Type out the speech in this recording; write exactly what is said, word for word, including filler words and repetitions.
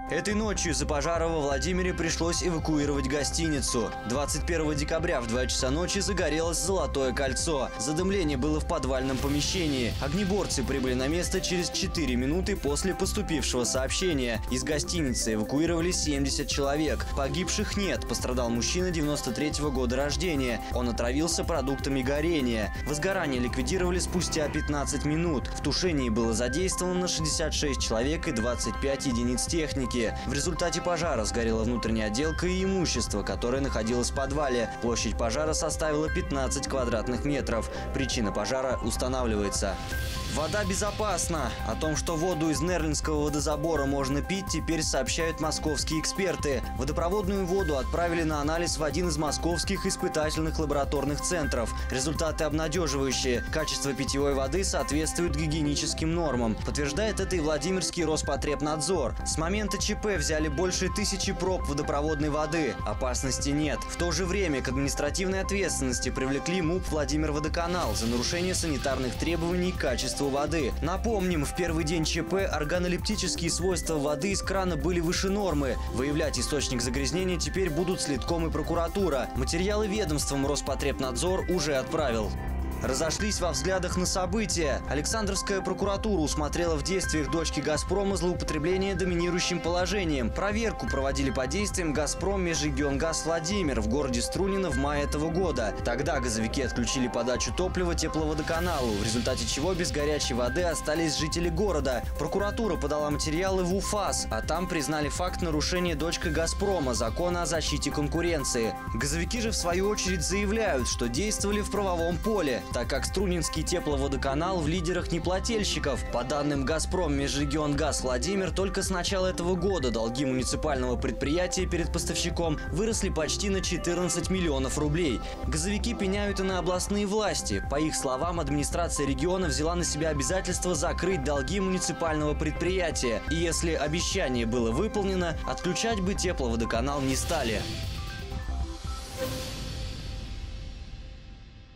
Этой ночью из-за пожара во Владимире пришлось эвакуировать гостиницу. двадцать первого декабря в два часа ночи загорелось Золотое кольцо. Задымление было в подвальном помещении. Огнеборцы прибыли на место через четыре минуты после поступившего сообщения. Из гостиницы эвакуировали семьдесят человек. Погибших нет. Пострадал мужчина девяносто третьего года рождения. Он отравился продуктами горения. Возгорание ликвидировали спустя пятнадцать минут. В тушении было задействовано шестьдесят шесть человек и двадцать пять единиц техники. В результате пожара сгорела внутренняя отделка и имущество, которое находилось в подвале. Площадь пожара составила пятнадцать квадратных метров. Причина пожара устанавливается. Вода безопасна. О том, что воду из Нерлинского водозабора можно пить, теперь сообщают московские эксперты. Водопроводную воду отправили на анализ в один из московских испытательных лабораторных центров. Результаты обнадеживающие. Качество питьевой воды соответствует гигиеническим нормам. Подтверждает это и Владимирский Роспотребнадзор. С момента ЧП взяли больше тысячи проб водопроводной воды. Опасности нет. В то же время к административной ответственности привлекли МУП «Владимирводоканал» за нарушение санитарных требований к качеству воды. Напомним, в первый день ЧП органолептические свойства воды из крана были выше нормы. Выявлять источник загрязнения теперь будут следком и прокуратура. Материалы ведомством Роспотребнадзор уже отправил. Разошлись во взглядах на события. Александровская прокуратура усмотрела в действиях дочки «Газпрома» злоупотребление доминирующим положением. Проверку проводили по действиям «Газпром Межрегионгаз Владимир» в городе Струнино в мае этого года. Тогда газовики отключили подачу топлива тепловодоканалу, в результате чего без горячей воды остались жители города. Прокуратура подала материалы в УФАС, а там признали факт нарушения дочкой «Газпрома» закона о защите конкуренции. Газовики же в свою очередь заявляют, что действовали в правовом поле, так как Струнинский тепловодоканал в лидерах неплательщиков. По данным «Газпром Межрегионгаз Владимир», только с начала этого года долги муниципального предприятия перед поставщиком выросли почти на четырнадцать миллионов рублей. Газовики пеняют и на областные власти. По их словам, администрация региона взяла на себя обязательство закрыть долги муниципального предприятия. И если обещание было выполнено, отключать бы тепловодоканал не стали.